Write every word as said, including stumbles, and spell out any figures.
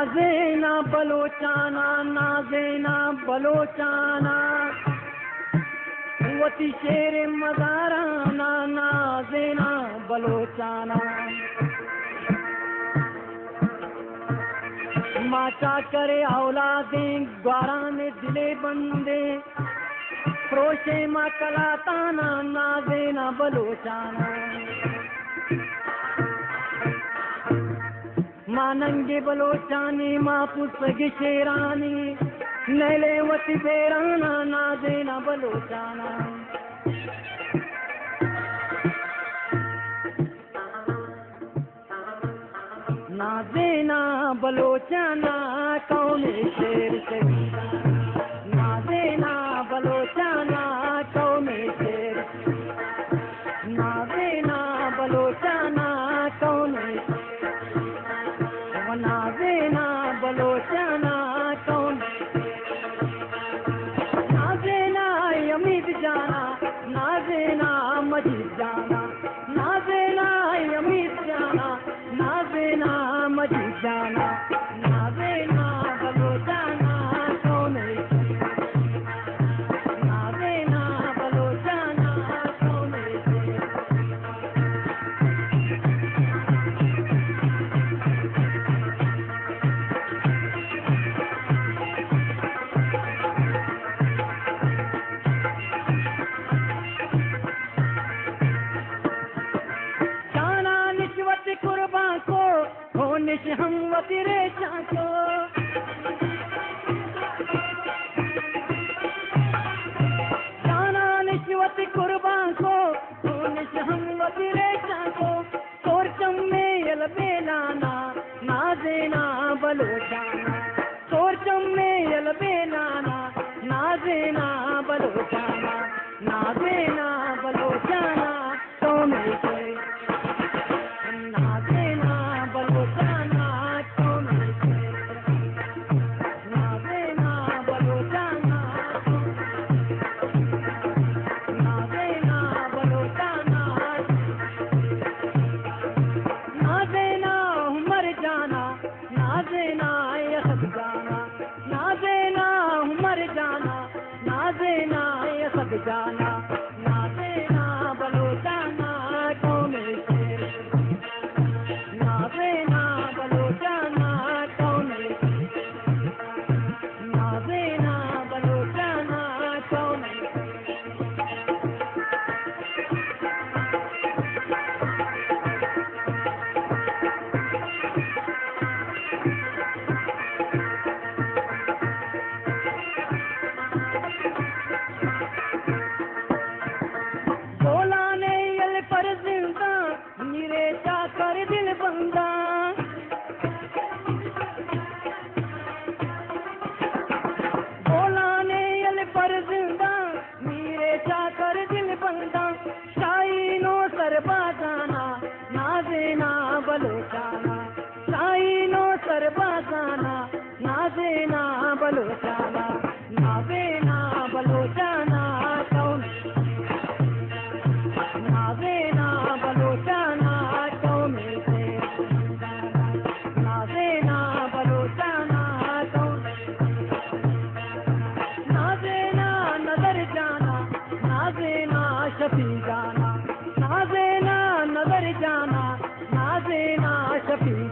नाज़ेना बलोचाना नाज़ेना बलोचाना वती शेर मज़ाराना नाज़ेना बलोचाना माचा करे औलादें ग्वाराने दिले बंदे फ्रोशे मा कलाताना नाज़ेना बलोचाना मानंगे बलोचानी माँ पुसगे शेरानी नैले वती बेराना नाज़ेना बलोचाना नाज़ेना बलोचाना कौमे शेर शहीदा नाज़ेना बलोचाना कौमे शेर नाज़ेना बलोचाना कौमे नाज़ेना बलोचाना कौन नाज़ेना यमीद जाना नाज़ेना मजीद जाना नाज़ेना यमीद जाना नाज़ेना मजीद जाना नाज़ेना बलोचाना कौन नाज़ेना बलोचाना कौन कुर्बान को होने से हम वतीरे चाको जाना निश्वत कुर्बान को होने से हम वतीरे चाको तोर चम्मे यल बेलाना नाज़ेना बलोचाना तोर चम्मे यल बेलाना नाज़ेना बलोचाना नाज़ेना बलोचाना तो मैं नाज़ेना बलोचाना कौन नाज़ेना बलोचाना नाज़ेना बलोचाना नाज़ेना मर जाना नाज़ेना यसब जाना नाज़ेना मर जाना नाज़ेना यसब जाना नाज़ेना बलोचाना कौन नाज़ेना बलोचाना कौन नाज़ेना बलोचाना कौन बोलाने यल पर जिंदा मेरे चाकर दिल बंदा बोलाने यल पर जिंदा मेरे चाकर दिल बंदा शाहीनो सरबाजाना नाज़ेना बलोचाना शाहीनो सरबाजाना नाज़ेना बलोचाना नाज़ेना बलोचाना कौन नाज़ेना बलोचाना कौन नाज़ेना बलोचाना कौन नाज़ेना नजर जाना नाज़ेना शफी जाना नाज़ेना नजर जाना नाज़ेना शफी